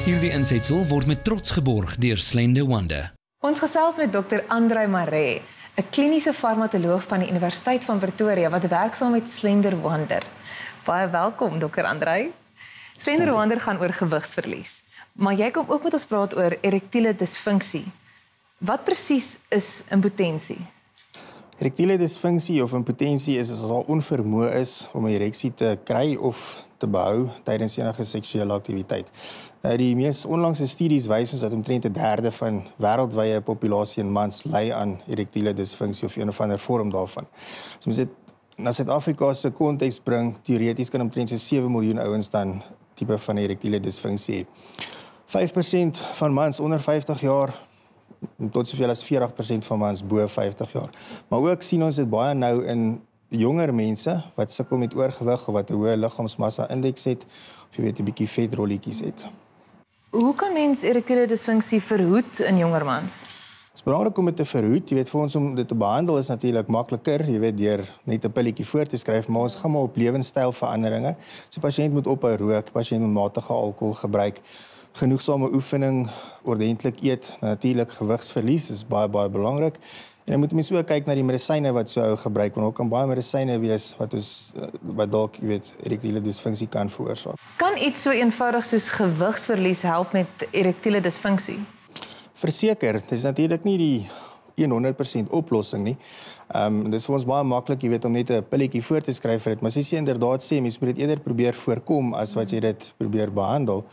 Hierdie insetsel word met trots geborg deur Slender Wonder. Ons gesels met Dr. Andrei Maree, 'n kliniese farmakoloog van die Universiteit van Pretoria wat werk saam met Slender Wonder. Baie welkom, Dr. Andrei. Slender Wonder gaan oor gewigsverlies, maar jy kom ook met ons praat oor erektiele disfunksie. Wat presies is impotensie? Erektiele disfunksie of impotensie is as al onvermoë is om 'n ereksie te kry of te behou tydens enige seksuele aktiwiteit. Nou die mees onlangse studies wys ons dat omtrent 1/3 van wêreldwye populasie in mans ly aan erektiele disfunksie of een of ander vorm daarvan. As ons dit na Suid-Afrika se konteks bring, teoreties kan omtrent so 7 miljoen ouens dan tipe van erektiele disfunksie hê. 5% van mans onder 50 jaar tot soveel as 40% van mans bo 50 jaar. Maar ook sien ons dit baie nou in jonger mense wat sukkel met oorgewig of wat 'n hoë liggaamsmassa indeks het of jy weet 'n bietjie vetrolletjies het. Hoe kan mens erektiele disfunksie verhoed in jonger mans? Het is belangrik om dit te verhoed. Jy weet, vir ons om dit te behandel is natuurlik makliker, jy weet, deur net 'n pilletjie voor te skryf, maar ons gaan maar op lewenstylveranderinge. So 'n pasiënt moet ophou rook, pasiënt moet matige alkohol gebruik, genoegsame oefening, ordentlik eet, natuurlik gewigsverlies is baie belangrik. En dan moet mens ook kyk na die medisyne wat so ou gebruik, want ook kan baie medisyne wees wat dalk, jy weet, erektiele disfunksie kan veroorsaak. Kan iets so eenvoudig soos gewigsverlies help met erektiele disfunksie? Verseker, dit is natuurlik nie die 100% oplossing nie. Dit is vir ons baie maklik, jy weet, om net 'n pilletjie voor te skryf vir dit, maar soos jy inderdaad sê, mens moet dit eerder probeer voorkom as wat jy dit probeer behandel.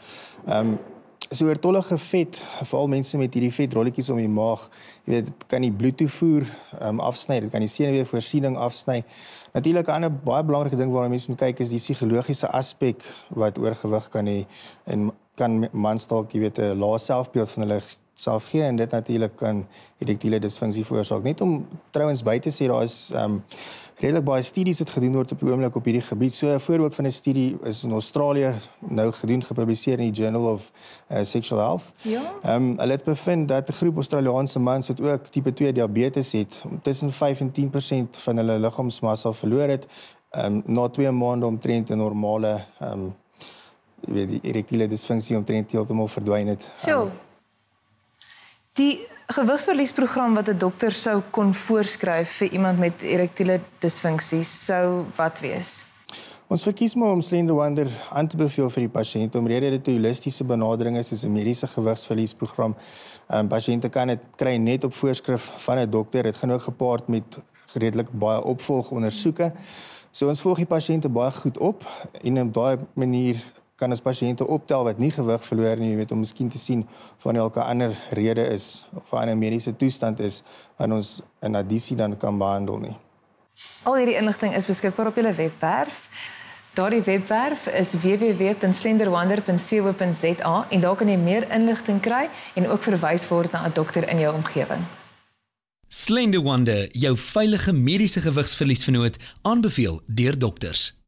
So oortollige vet, veral mense met hierdie vetrolletjies om die maag, jy weet, dit kan die bloedtoevoer afsny, dit kan die senuweevoorsiening afsny. Natuurlik 'n ander baie belangrike ding waarna mense moet kyk is die psigologiese aspek wat oorgewig kan hê en kan mans dalk, jy weet, 'n lae selfbeeld van hulle self gee en dit natuurlik kan erektiele disfunksie veroorsaak. Net om trouens by te sê, daar is redelik baie studies wat gedoen word op die oomblik op hierdie gebied. So 'n voorbeeld van 'n studie is in Australië nou gedoen, gepubliseer in die Journal of Sexual Health. Ja. Hulle het bevind dat 'n groep Australiese mans wat ook tipe 2 diabetes het, tussen 5 en 10% van hulle liggaamsmassa verloor het, na 2 maande omtrent 'n normale jy weet, die erektiele disfunksie omtrent heeltemal verdwyn het. Die gewigsverliesprogram wat 'n dokter sou kon voorskryf vir iemand met erektiele disfunksie sou wat wees? Ons verkies maar om Slender Wonder aan te beveel vir die pasiënt, omrede dit 'n holistiese benadering is 'n mediese gewigsverliesprogram. Pasiënte kan dit kry net op voorskrif van 'n dokter. Dit gaan ook gepaard met redelik baie opvolgondersoeke. So ons volg die pasiënte baie goed op en op daai manier kan ons pasiënte optel wat nie gewig verloor nie, jy weet, om miskien te sien of daar elke ander rede is of 'n ander mediese toestand is wat ons in addisie dan kan behandel nie. Al hierdie inligting is beskikbaar op julle webwerf. Daardie webwerf is www.slenderwonder.co.za en daar kan jy meer inligting kry en ook verwys word na 'n dokter in jou omgewing. Slender Wonder, jou veilige mediese gewigsverliesvernoot, aanbeveel deur dokters.